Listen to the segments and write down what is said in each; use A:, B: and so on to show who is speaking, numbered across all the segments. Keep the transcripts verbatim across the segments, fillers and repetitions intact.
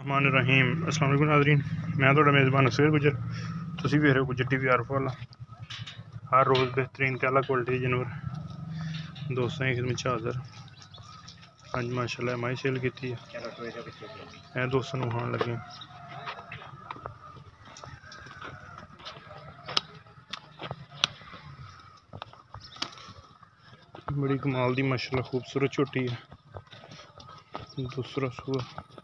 A: बिस्मिल्लाहिर्रहमानिर्रहीम। अस्सलाम वालेकुम नाज़रीन, मैं थोड़ा मेज़बान असगर गुजर। तुसी वेख रहे हो गुजर टीवी आर वाला। हर रोज़ बेहतरीन ते आला क्वालिटी जानवर दोस्तों की खिदमत हाज़िर। अज माशाल्लाह माई सेल की है दोस्तों खान लगे। बड़ी कमाल दी माशाल्लाह खूबसूरत छोटी है। दूसरा सूआ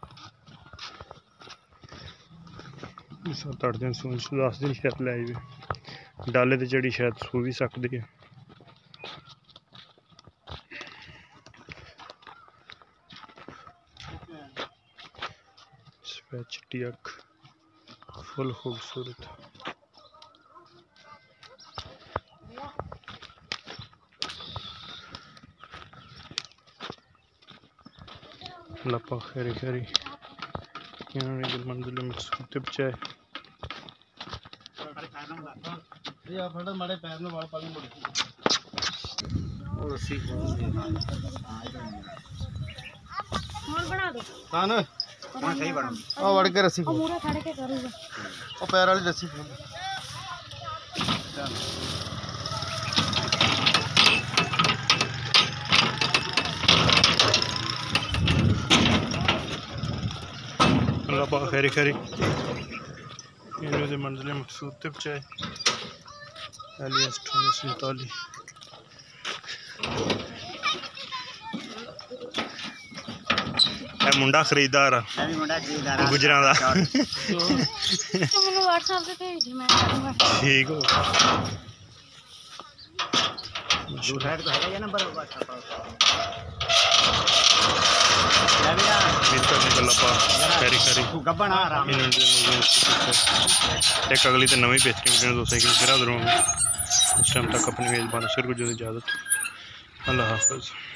A: सत्त अठ दिन सून दस दिन शायद लै जाए। डाले तो जड़ी शायद सू भी सकती है। सफेद चिट्टी अख फुल खूबसूरत। लपा खैरी खैरी मंजिल मकसूद बचाए।
B: वड़ के रस्सी पैर वाली रस्सी
A: लपा खैरी खैरी मंजिल मकसूद तक बचाए। सैंतालीस मुंडा खरीदार गुजरा दा ठीक हो एक अगली तो नवी बेहतरीन दोस्तों की फिर उस टाइम तक अपनी मेज़बान असगर गुजर इजाज़त। अल्लाह हाफ़िज़।